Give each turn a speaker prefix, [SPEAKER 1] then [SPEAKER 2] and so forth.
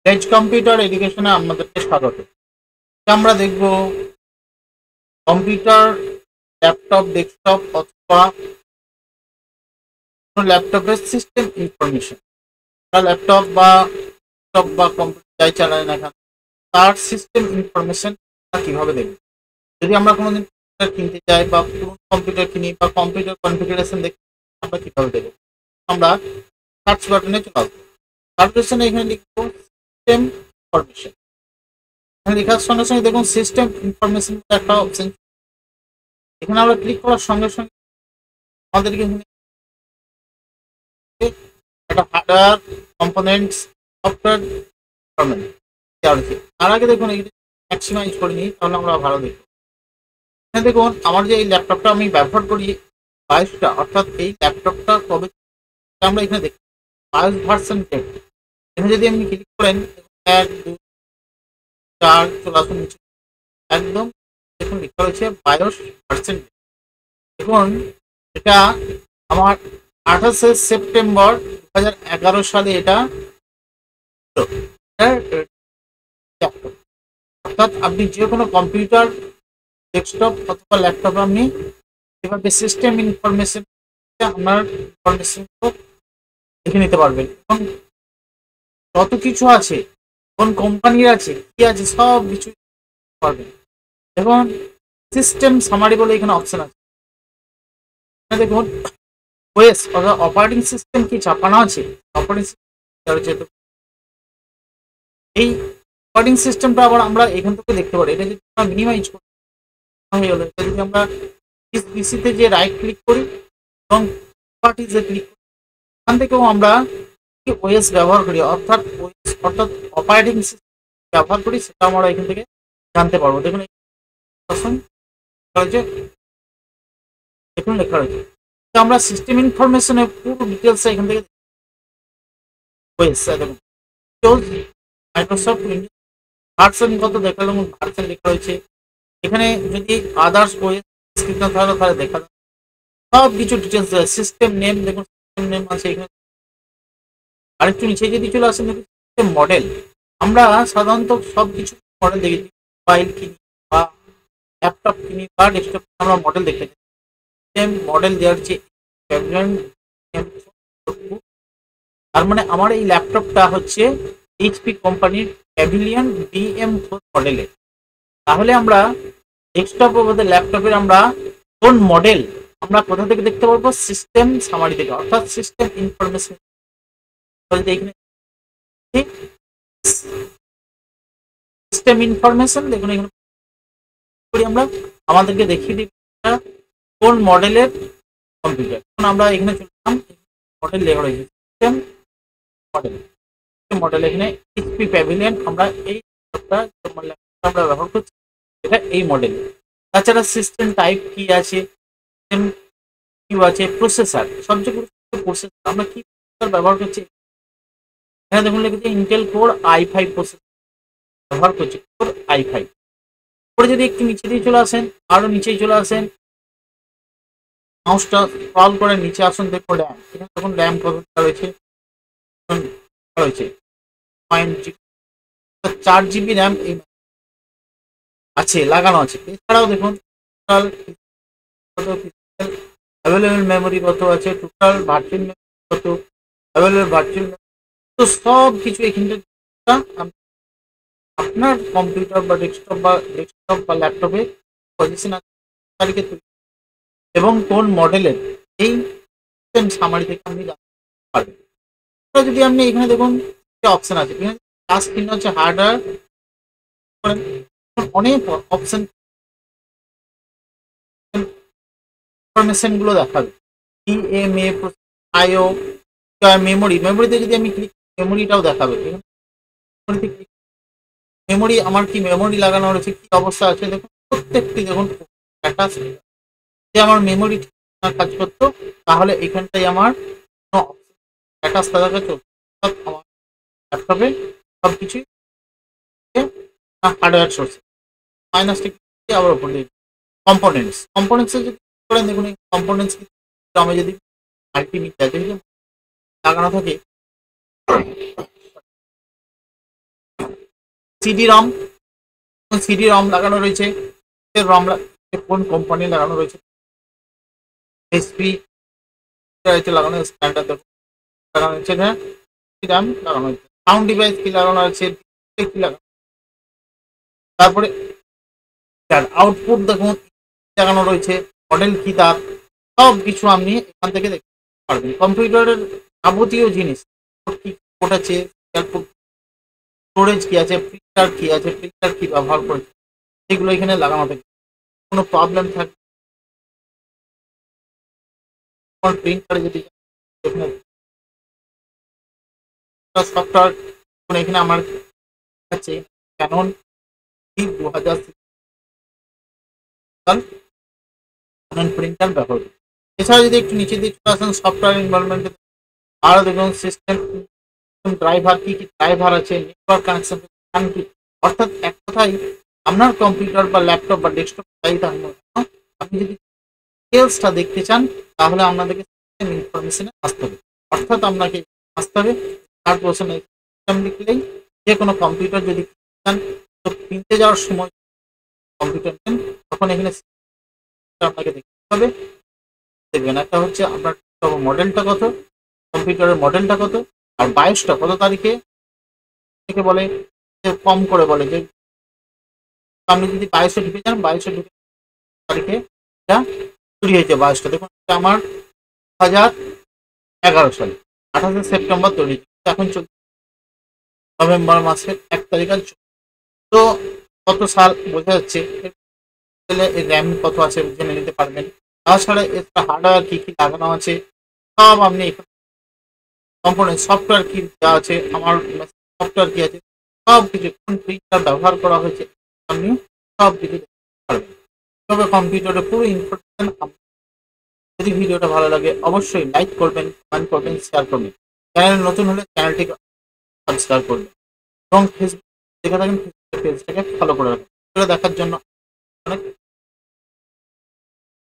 [SPEAKER 1] Age computer এডুকেশনে আমাদেরকে স্বাগত। আমরা দেখব কম্পিউটার, ল্যাপটপ, ডেস্কটপ অথবা ল্যাপটপের সিস্টেম ইনফরমেশন। ল্যাপটপ বা ডেস্কটপ বা কম্পিউটার যাই চালাই না কেন, তার সিস্টেম ইনফরমেশন কিভাবে দেখব। যদি আমরা কোনোদিন কম্পিউটার কিনতে যাই বা পুরনো কম্পিউটার কিনি বা কম্পিউটার কনফিগারেশন দেখি, আমরা কিভাবে দেখব? আমরা সার্চ বাটনে চলে আসবো। সার্চ বাটনে এখানে লিখবো সিস্টেম ইনফরমেশন। লেখার সঙ্গে সঙ্গে দেখুন সিস্টেম ইনফরমেশন একটা অপশন, এখানে আমরা ক্লিক করার সঙ্গে সঙ্গে আমাদেরকে একটা হার্ডওয়্যার কম্পোনেন্টস, সফটওয়্যার ইনফরমেশন দেওয়া হয়েছে। তার আগে দেখুন এই ম্যাক্সিমাইজ করে নিই, তাহলে আমরা ভালো দেখব। এখানে দেখুন আমার যে এই ল্যাপটপটা আমি ব্যবহার করি, বায়োসটা, অর্থাৎ এই ল্যাপটপটা কবে আমরা এখানে দেখি বায়োস ভার্সন টেন। এখানে যদি আপনি ক্লিক করেন 1 2 4 চলে আসুন নিচে, একদম দেখুন লেখা রয়েছে বায়োস ভার্সন। দেখুন এটা আমার 28 সেপ্টেম্বর 2011 সালে এটা, অর্থাৎ আপনি যে কোনো কম্পিউটার, ডেস্কটপ অথবা ল্যাপটপে আপনি এভাবে সিস্টেম ইনফরমেশন আপনার ইনফরমেশন দেখে নিতে পারবেন এবং কত কিছু আছে, কোন কোম্পানির আছে, কি আছে, সব কিছু পারবেন। এবং সিস্টেম সামারি বলে এখানে অপশন আছে। দেখুন ওএস অর্থাৎ অপারেটিং সিস্টেম কি চাপানো আছে, অপারেটিং সিস্টেম, এই অপারেটিং সিস্টেমটা আবার আমরা এখান থেকে দেখতে পারি। এটা যদি আমরা মিনিমাইজ করি হয়ে গেল। এটা যদি আমরা পিসিতে যে রাইট ক্লিক করি এবং প্রপার্টিজে ক্লিক করি, এখান থেকেও আমরা ওএস ব্যবহার করি, অর্থাৎ ওএস অর্থাৎ অপারেটিং সিস্টেম ব্যবহার করি, সেটা আমরা এখান থেকে জানতে পারবো। দেখুন দেখুন লেখা রয়েছে। আমরা সিস্টেম ইনফরমেশনের পুরো ডিটেলস এখান থেকে ওএস দেখুন মাইক্রোসফট উইন্ডোজ ভার্সন কত দেখালো, ভার্সন লেখা রয়েছে। এখানে যদি আদার্স ওএস তাহলে দেখা যাবে সব কিছু ডিটেলস দেওয়া। সিস্টেম নেম দেখুন, সিস্টেম নেম আছে এখানে। আরেকটু নিচে যদি চলে আসেন দেখুন সিস্টেম মডেল। আমরা সাধারণত সব কিছু মডেল দেখি, মোবাইল কিনি বা ল্যাপটপ কিনি বা ডেস্কটপ, আমরা মডেল দেখতে চাই। সিস্টেম মডেল দেওয়ার যে তার মানে আমার এই ল্যাপটপটা হচ্ছে এইচপি কোম্পানির প্যাভিলিয়ন DM4 মডেলের। তাহলে আমরা ডেস্কটপ ও ল্যাপটপের আমরা কোন মডেল আমরা কোথা থেকে দেখতে পারবো? সিস্টেম সামারি থেকে, অর্থাৎ সিস্টেম ইনফরমেশন। এখানে সিস্টেম ইনফরমেশন দেখুন, এখানে আমরা আমাদেরকে দেখিয়ে দিই কোন মডেলের কম্পিউটার। আমরা এখানে চললাম মডেল লেখা রয়েছে সিস্টেম মডেল। মডেল এখানে এইচপি প্যাভিলিয়ন, আমরা এই আমরা ব্যবহার করছি এটা এই মডেল। তাছাড়া সিস্টেম টাইপ কি আছে, কি আছে, প্রসেসর, সবচেয়ে গুরুত্বপূর্ণ প্রসেসর আমরা কি ব্যবহার করছি। এখানে দেখুন লিখেছে ইন্টেল কোর i5 প্রসেসর ব্যবহার করছি, কোর i5। পরে যদি একটু নিচে দিয়ে চলে আসেন, আরো নিচেই চলে আসেন, মাউসটা স্ক্রল করে নিচে আসুন, দেখুন র্যাম। এখানে দেখুন র্যাম কতটা রয়েছে, 4 GB র্যাম আছে, লাগানো আছে। এছাড়াও দেখুন টোটাল অ্যাভেলেবল মেমোরি কত আছে, টোটাল ভার্চুয়াল মেমোরি কত, অ্যাভেলেবল ভার্চুয়াল তো সব কিছু এখানে আপনার কম্পিউটার বা ডেস্কটপ বা ল্যাপটপে পজিশন তারিখে এবং কোন মডেলের এই সামারি থেকে আপনি জানতে পারবেন। যদি আপনি এখানে দেখুন অপশন আছে, এখানে লাস্ট তিন হচ্ছে হার্ডওয়্যার, অনেক অপশন ইনফরমেশন গুলো দেখাবে। ডিএমএ, আইও, মেমোরি, মেমোরিতে যদি আমি ক্লিক, মেমোরিটাও দেখাবে। মেমোরি আমার কি মেমোরি লাগানো রয়েছে, কি অবস্থা আছে দেখুন প্রত্যেকটি। দেখুন যে আমার মেমোরি কাজ করতো, তাহলে এখানটাই আমার স্ট্যাটাস থাকা চলছে। আমার ল্যাপটপে সব কিছুই হার্ডওয়্যার সোর্স মাইনাসটি আবার উপর দিয়ে কম্পোনেন্টসে যদি করেন, দেখুন এই কম্পোনেন্টস আমি যদি লাগানো থাকে সিডি রম, সিডি রম লাগানো রয়েছে, রম কোন কোম্পানি লাগানো রয়েছে, এইচপি লাগানো, স্ট্যান্ডার্ড লাগানো হচ্ছে, র্যাম লাগানো হচ্ছে, সাউন্ড ডিভাইস কি লাগানো আছে, কি লাগানো, তারপরে তার আউটপুট দেখুন লাগানো রয়েছে, মডেল কি তার সব কিছু আপনি এখান থেকে দেখতে পারবেন। কম্পিউটারের যাবতীয় জিনিস কি কোড আছে, স্টোরেজ কি আছে, প্রিন্টার কি আছে, প্রিন্টার কি ব্যবহার করেছে, সেগুলো এখানে লাগানো থাকে। কোনো প্রবলেম থাকে প্রিন্টার যদি সফটওয়্যার এখানে আমার কাছে ক্যানন 2000 প্রিন্টার ব্যবহার করি। এছাড়া যদি একটু নিচে দিয়ে চলে আসেন সফটওয়্যার এনভায়রনমেন্টে, আরও দেখুন সিস্টেম ড্রাইভার কি কি ড্রাইভার আছে, নেটওয়ার্ক কানেকশন, অর্থাৎ এক কথায় আপনার কম্পিউটার বা ল্যাপটপ বা ডেস্কটপ যাই থাকুন না কেন, আপনি যদি ডিটেলসটা দেখতে চান তাহলে আপনাদেরকে সিস্টেম ইনফরমেশনে আসতে হবে, অর্থাৎ আপনাকে আসতে হবে 8% সিস্টেম লিখলেই যে কোনো কম্পিউটার যদি চান তো কিনতে যাওয়ার সময় কম্পিউটার নেন তখন এখানে আপনাকে দেখতে হবে, দেখবেন একটা হচ্ছে আপনার মডেলটা কত, কম্পিউটারের মডেলটা কত, আর বায়োসটা কত তারিখে থেকে বলে, কম করে বলে যে আপনি যদি 22-এ ঢুকে যান, 22-এ ঢুকে তারিখে এটা চুরি হয়েছে বায়োসটা। দেখুন আমার 2011 সালে 28শে সেপ্টেম্বর তৈরি, এখন চলছে নভেম্বর মাসের 1 তারিখ। তো কত সাল বোঝা যাচ্ছে, র্যাম কত আছে জেনে নিতে পারবেন। তাছাড়া এর হার্ডওয়্যার কি কি লাগানো আছে সব আপনি কম্পোনেন্ট সফটওয়্যার কি দেওয়া আছে, আমার সফটওয়্যার কি আছে, সব কিছু কোন প্রিন্টার ব্যবহার করা হয়েছে আপনি সব কিছু দেখতে পারবেন। তবে কম্পিউটারের পুরো ইনফরমেশন। যদি ভিডিওটা ভালো লাগে অবশ্যই লাইক করবেন, কমেন্ট করবেন, শেয়ার করবেন। চ্যানেল নতুন হলে চ্যানেলটিকে সাবস্ক্রাইব করবেন এবং ফেসবুক দেখে থাকেন পেজটাকে ফলো করে রাখবেন। দেখার জন্য অনেক